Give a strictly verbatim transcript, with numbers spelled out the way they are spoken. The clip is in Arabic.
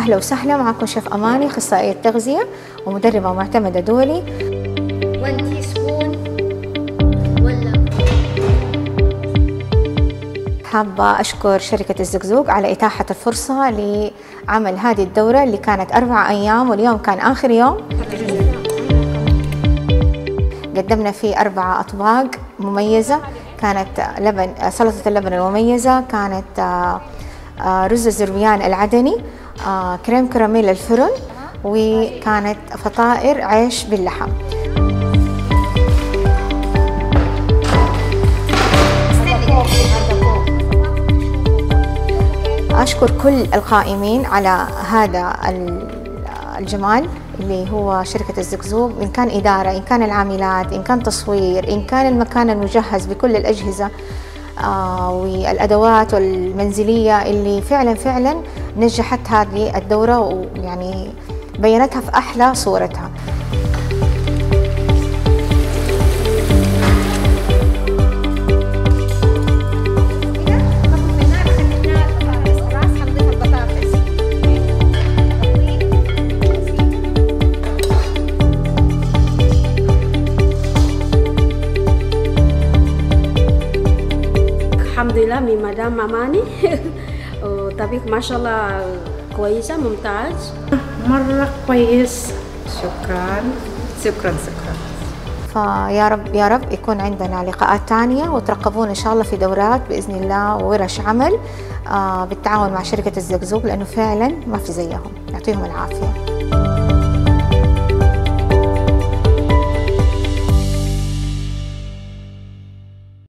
أهلا وسهلا، معكم شيف أماني، أخصائية تغذية ومدربة معتمدة دولي. واحد تي سبون ولا. حابة أشكر شركة الزقزوق على إتاحة الفرصة لعمل هذه الدورة اللي كانت أربع أيام واليوم كان آخر يوم. قدمنا فيه أربع أطباق مميزة، كانت لبن سلطة اللبن المميزة، كانت رز الزربيان العدني، كريم كراميل الفرن، وكانت فطائر عيش باللحم. أشكر كل القائمين على هذا الجمال اللي هو شركة الزقزوق، إن كان إدارة، إن كان العاملات، إن كان تصوير، إن كان المكان المجهز بكل الأجهزة آه والأدوات المنزلية اللي فعلا فعلا نجحت هذه الدورة ويعني بينتها في أحلى صورتها. الحمد لله من مدام أماني. طبيخ ما شاء الله كويسة ممتاز مرة كويس. شكرا شكرا شكرا. فيا رب يا رب يكون عندنا لقاءات تانية، وترقبونا إن شاء الله في دورات بإذن الله وورش عمل بالتعاون مع شركة الزقزوق، لأنه فعلا ما في زيهم. يعطيهم العافية.